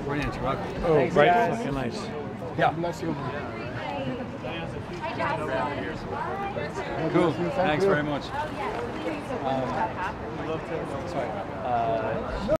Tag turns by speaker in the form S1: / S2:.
S1: brilliant rock.
S2: Oh,
S3: Thanks,
S2: right.
S3: guys.
S2: Fucking nice.
S1: Yeah.
S4: Bless you.
S1: Cool. Thanks very much.
S3: Sorry.